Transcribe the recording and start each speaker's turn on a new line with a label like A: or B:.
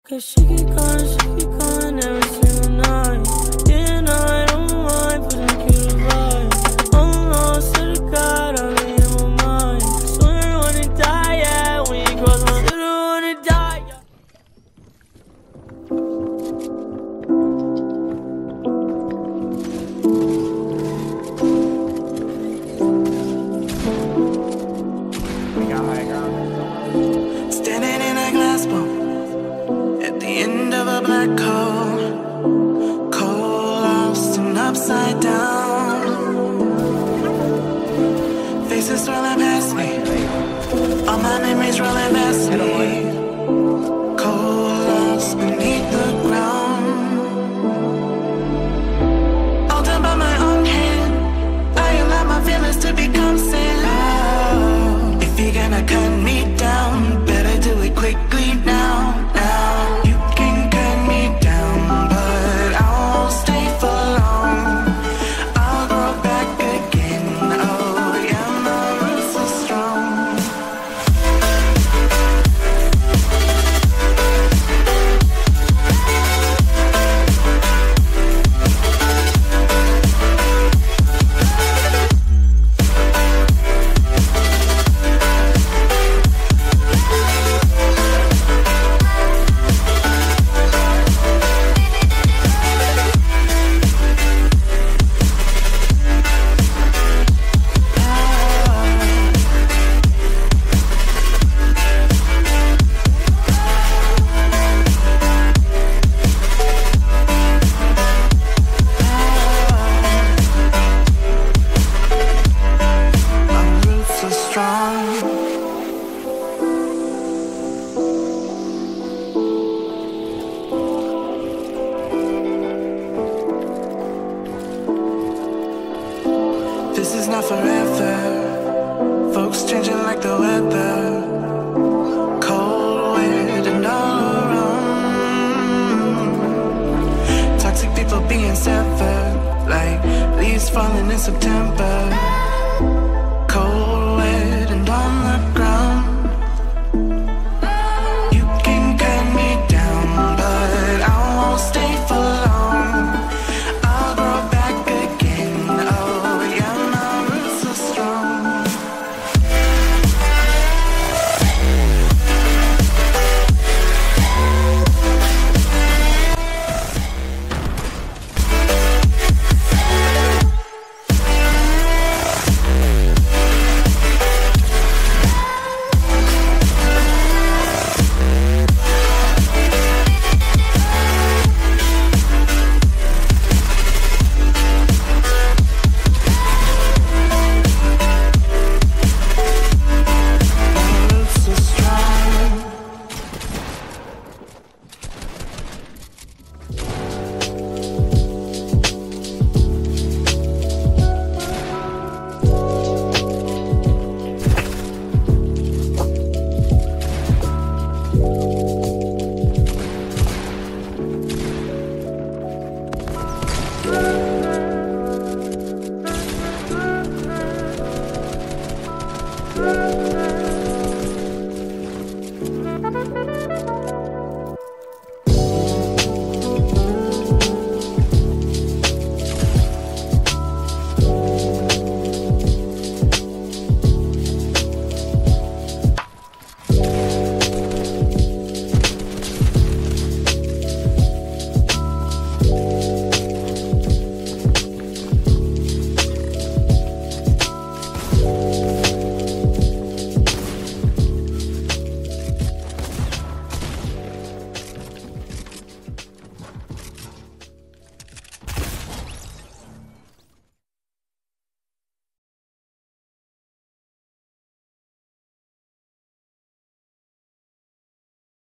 A: Cause she keep calling every single night. Yeah, no, I don't mind putting you to ride. I'm lost to the God, I'm in my mind. Swear I wanna die, yeah, when you cross my swear I wanna die, yeah.
B: Standing in a glass bowl at the end of a black hole, cold, lost and upside down. Faces swirling past me, all my memories rolling past me. Cold, lost beneath the ground. All done by my own hand, I allow my feelings to become sand. If you're gonna cut me down, better do it quickly now. You can cut me down, but I won't stay for long. I'll grow back again. Oh yeah, my roots are strong. This is not forever. Folks changing like the weather. Cold, wet, and all around. Toxic people being severed, like leaves falling in September.